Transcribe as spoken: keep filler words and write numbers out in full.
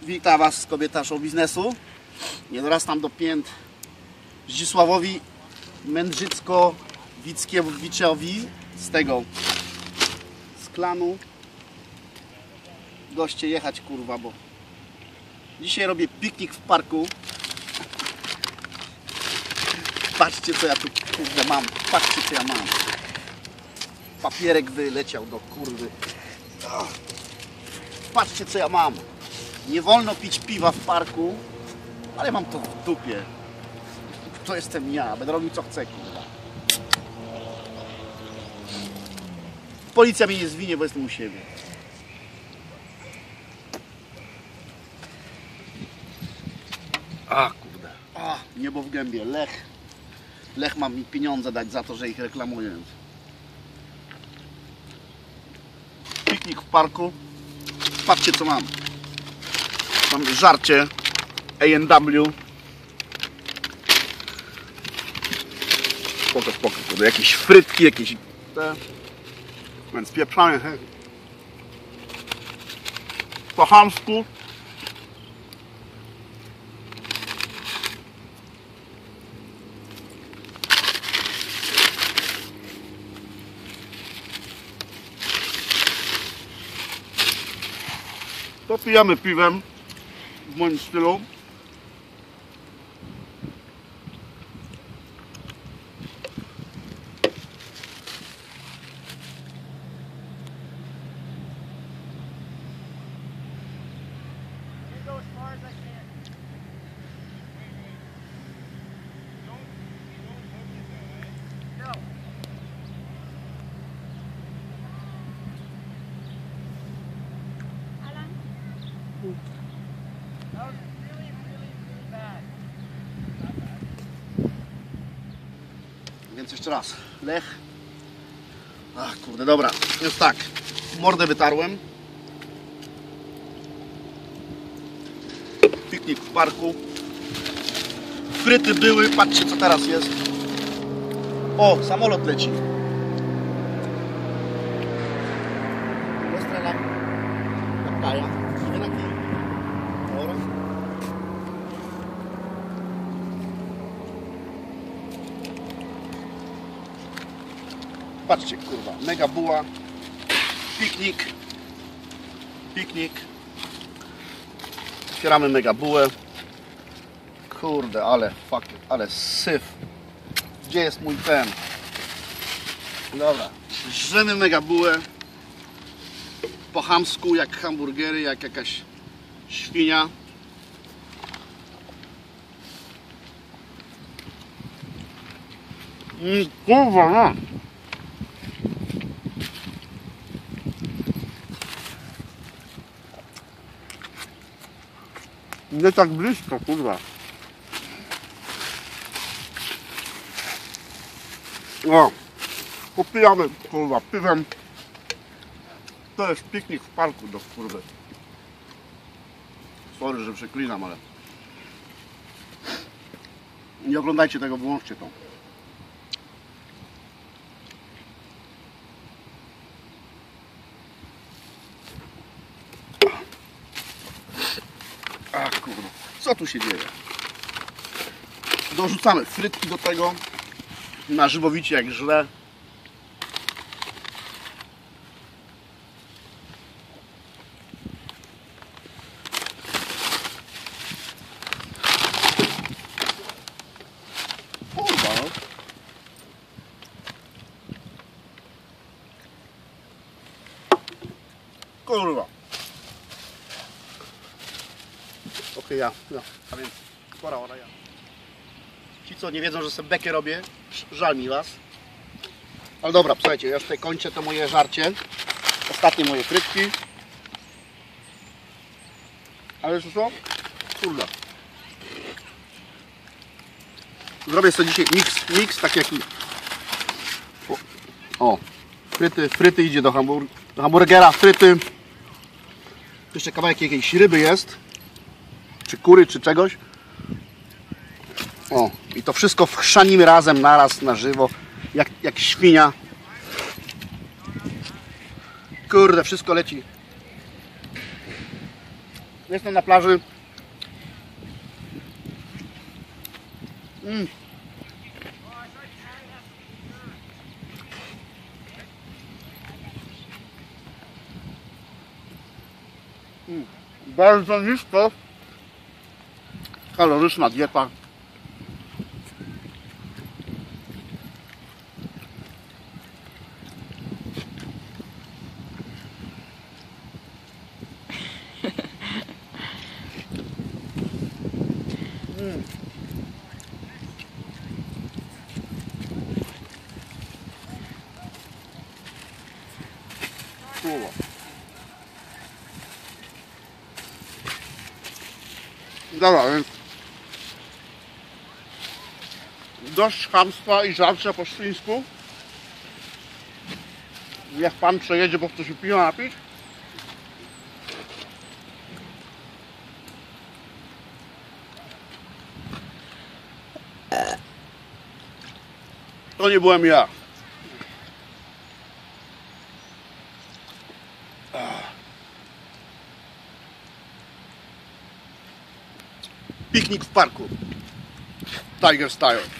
Witam Was, kobieta show biznesu. Nie dorastam do pięt Zdzisławowi Mędrzycko-Wickiewiczowi z tego, z klanu. Goście jechać, kurwa, bo dzisiaj robię piknik w parku. Patrzcie, co ja tu, kurde, mam. Patrzcie, co ja mam. Papierek wyleciał do kurwy. Patrzcie, co ja mam. Nie wolno pić piwa w parku, ale mam to w dupie. To jestem ja. Będę robił, co chcę, kurwa. Policja mnie nie zwinie, bo jestem u siebie. A, kurde. A, niebo w gębie. Lech. Lech ma mi pieniądze dać za to, że ich reklamuję. Piknik w parku. Patrzcie, co mam. Mam żarcie A and W. Spoko, spoko. Jakieś frytki, jakieś te. Więc pieprzamy po chamsku. To pijamy piwem w moim stylu. Więc jeszcze raz. Lech. Ach, kurde, dobra. Jest tak. Mordę wytarłem. Piknik w parku. Fryty były. Patrzcie, co teraz jest. O, samolot leci. Ostrelam. Kaptaja. Idę na kij. Dobra. Patrzcie, kurwa, mega buła, piknik, piknik, otwieramy mega bułę, kurde, ale fuck, ale syf, gdzie jest mój ten, dobra, żremy mega bułę, po chamsku, jak hamburgery, jak jakaś świnia. Mm, kurwa, no. Nie tak blisko, kurwa. O, popijamy, kurwa, piwem. To jest piknik w parku do kurwy. Sorry, że przeklinam, ale nie oglądajcie tego, wyłączcie to. Ach, kurwa, co tu się dzieje? Dorzucamy frytki do tego, na żywowicie jak źle. Kurwa. Kurwa. Okej, ja, ja, a więc pora, ora ja. Ci, co nie wiedzą, że sobie bekę robię, żal mi was. Ale dobra, słuchajcie, ja już tutaj kończę to moje żarcie. Ostatnie moje frytki. Ale jeszcze co? Kurde. Zrobię sobie dzisiaj mix, mix tak jak... O, o. Fryty, fryty idzie do, hambur do hamburgera, fryty. Jeszcze kawałek jakiejś ryby jest. Czy kury, czy czegoś. O, i to wszystko wchrzanimy razem, naraz, na żywo, jak, jak świnia. Kurde, wszystko leci. Jestem na plaży. Mm. Mm. Bardzo nisko kaloryczna dieta. Mm. Słowo. Dobra, więc dość chamstwa i żarcia po świńsku. Niech pan przejedzie, bo chce się piwa napić. To nie byłem ja. Piknik w parku. Tiger Style.